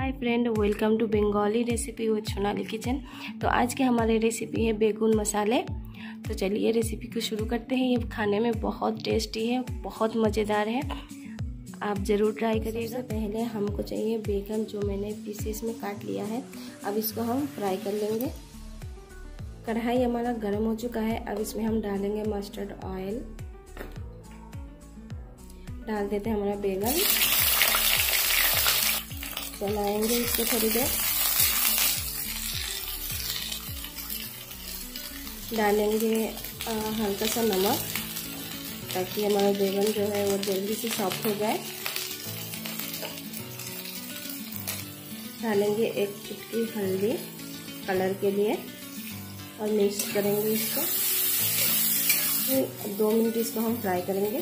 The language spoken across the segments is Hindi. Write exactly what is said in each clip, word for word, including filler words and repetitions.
Hi friend, welcome to Bengali recipe with Sonali kitchen. तो आज के हमारे रेसिपी है बेगुन मसाले। तो चलिए रेसिपी को शुरू करते हैं। ये खाने में बहुत टेस्टी है, बहुत मज़ेदार है, आप ज़रूर ट्राई करिएगा। सबसे पहले हमको चाहिए बेगन, जो मैंने पीसेस में काट लिया है। अब इसको हम फ्राई कर लेंगे। कढ़ाई हमारा गर्म हो चुका है। अब इसमें हम डालेंगे मस्टर्ड ऑयल। डाल देते हैं हमारा बेगन, चलाएंगे इसको थोड़ी देर। डालेंगे हल्का सा नमक, ताकि हमारा बैगन जो है वो जल्दी से सॉफ्ट हो जाए। डालेंगे एक चुटकी हल्दी कलर के लिए और मिक्स करेंगे इसको। फिर दो मिनट इसको हम फ्राई करेंगे।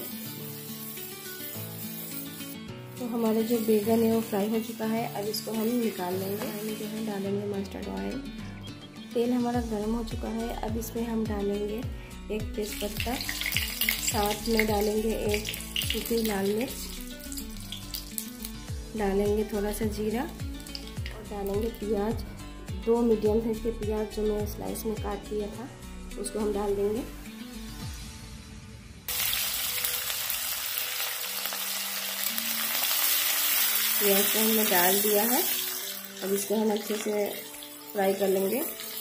तो हमारा जो बैगन है वो फ्राई हो चुका है। अब इसको हम निकाल लेंगे। जो है डालेंगे मस्टर्ड ऑयल। तेल हमारा गर्म हो चुका है। अब इसमें हम डालेंगे एक तेज़पत्ता, साथ में डालेंगे एक सूखी लाल मिर्च, डालेंगे थोड़ा सा जीरा और डालेंगे प्याज। दो मीडियम साइज के प्याज जो मैं स्लाइस में काट लिया था उसको हम डाल देंगे। प्याज को हमने डाल दिया है। अब इसको हम अच्छे से फ्राई कर लेंगे।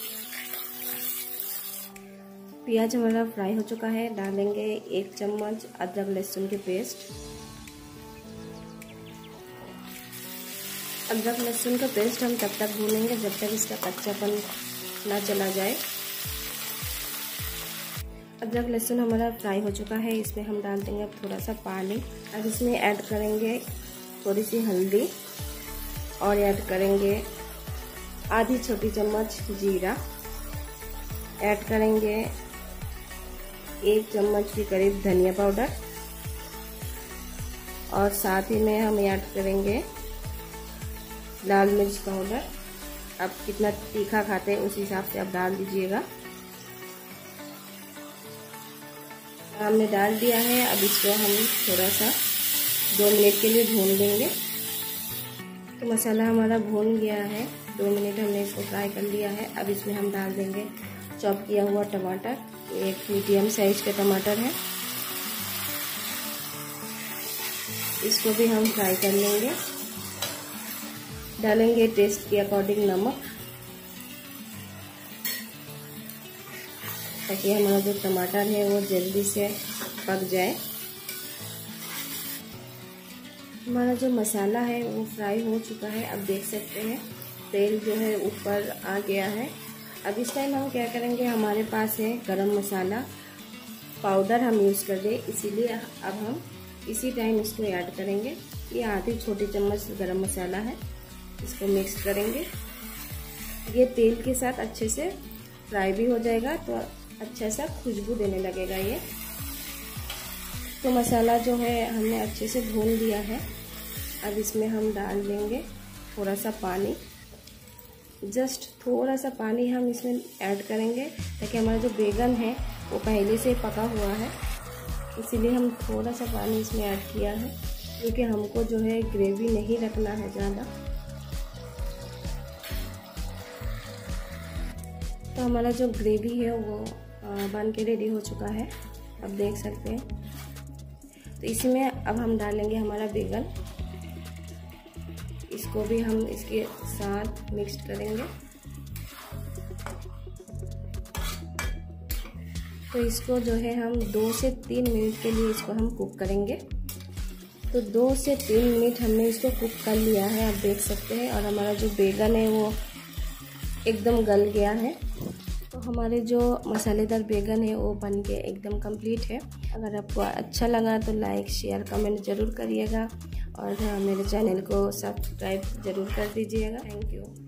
प्याज हमारा फ्राई हो चुका है। डालेंगे एक चम्मच अदरक लहसुन की पेस्ट। अदरक लहसुन का पेस्ट हम तब तक भूनेंगे जब तक इसका कच्चापन ना चला जाए। अदरक लहसुन हमारा फ्राई हो चुका है। इसमें हम डाल देंगे अब थोड़ा सा पानी। अब इसमें ऐड करेंगे थोड़ी सी हल्दी और ऐड करेंगे आधी छोटी चम्मच जीरा। ऐड करेंगे एक चम्मच के करीब धनिया पाउडर और साथ ही में हम ऐड करेंगे लाल मिर्च पाउडर। आप कितना तीखा खाते हैं उस हिसाब से आप डाल दीजिएगा। हमने डाल दिया है। अब इसको हम थोड़ा सा दो मिनट के लिए भून लेंगे। तो मसाला हमारा भून गया है। दो मिनट हमने इसको फ्राई कर लिया है। अब इसमें हम डाल देंगे चॉप किया हुआ टमाटर। एक मीडियम साइज का टमाटर है, इसको भी हम फ्राई कर लेंगे। डालेंगे टेस्ट के अकॉर्डिंग नमक, ताकि हमारा जो टमाटर है वो जल्दी से पक जाए। हमारा जो मसाला है वो फ्राई हो चुका है। अब देख सकते हैं तेल जो है ऊपर आ गया है। अब इस टाइम हम क्या करेंगे, हमारे पास है गरम मसाला पाउडर हम यूज़ कर रहे, इसीलिए अब हम इसी टाइम इसको ऐड करेंगे। ये आधी छोटी चम्मच गरम मसाला है। इसको मिक्स करेंगे। ये तेल के साथ अच्छे से फ्राई भी हो जाएगा, तो अच्छा सा खुशबू देने लगेगा ये। तो मसाला जो है हमने अच्छे से भून लिया है। अब इसमें हम डाल देंगे थोड़ा सा पानी, जस्ट थोड़ा सा पानी हम इसमें ऐड करेंगे, ताकि हमारा जो बैगन है वो पहले से पका हुआ है, इसीलिए हम थोड़ा सा पानी इसमें ऐड किया है, क्योंकि हमको जो है ग्रेवी नहीं रखना है ज़्यादा। तो हमारा जो ग्रेवी है वो बन के रेडी हो चुका है, अब देख सकते हैं। तो इसमें अब हम डालेंगे हमारा बैगन। इसको भी हम इसके साथ मिक्स करेंगे। तो इसको जो है हम दो से तीन मिनट के लिए इसको हम कुक करेंगे। तो दो से तीन मिनट हमने इसको कुक कर लिया है, आप देख सकते हैं। और हमारा जो बैगन है वो एकदम गल गया है। तो हमारे जो मसालेदार बैगन है वो बन के एकदम कंप्लीट है। अगर आपको अच्छा लगा तो लाइक शेयर कमेंट ज़रूर करिएगा और मेरे चैनल को सब्सक्राइब ज़रूर कर दीजिएगा। Thank you.